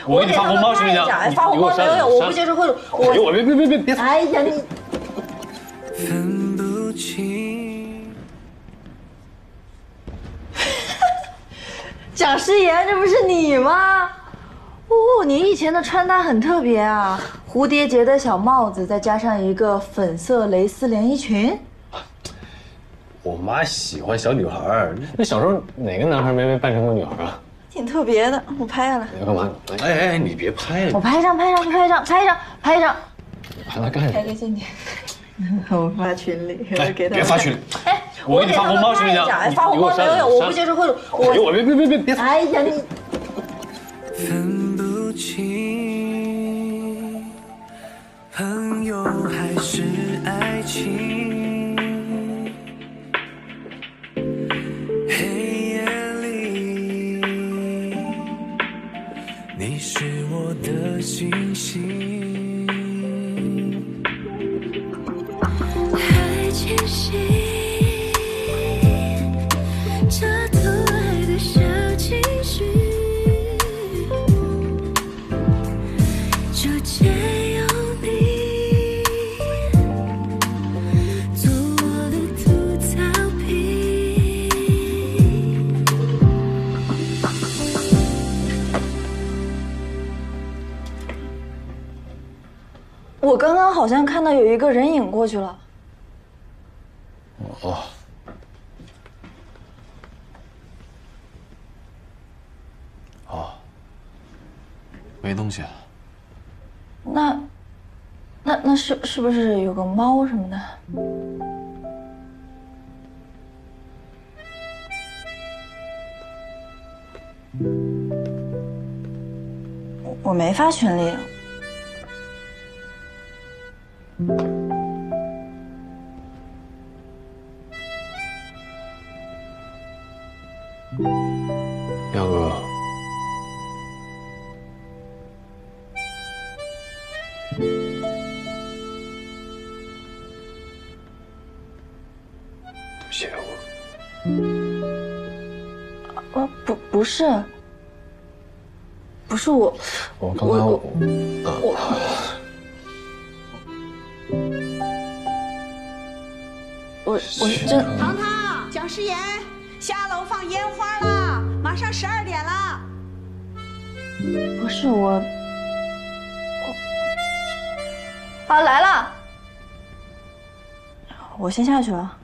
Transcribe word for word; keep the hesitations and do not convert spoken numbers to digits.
我给你发红包行不行？ 哎，发红包没有用，我不接受贿赂。 哎呦我别别别别别！ 哎呀你！ 分不清。 蒋诗妍，这不是你吗？哦，你以前的穿搭很特别啊，蝴蝶结的小帽子，再加上一个粉色蕾丝连衣裙。 我妈喜欢小女孩，那小时候哪个男孩没被扮成过女孩啊？ 挺特别的，我拍下来。 你要干嘛？哎哎，你别拍了， 我拍一张，拍一张，拍一张，拍一张，拍一张。 拍它干什么？ 拍个纪念。我发群里， 哎， 给他。 别发群里。 哎， 我给你发红包行不行？ 哎，发红包没有用，我不接受贿赂。 哎呦我别别别别别！ 哎呀你！ 分不清，朋友还是爱情。黑夜里，你是我的星星。还清晰，这突来的小情绪。就借由你做我的吐槽瓶。 我刚刚好像看到有一个人影过去了。 哦。哦。没东西啊。 那，那那是是不是有个猫什么的？我我没发群里。 亮哥。谢谢我。 呃，不，不是，不是我， 我刚刚我我我我真。 糖糖，蒋诗妍，下楼放烟花了，马上十二点了。 不是我，我啊来了，我先下去了。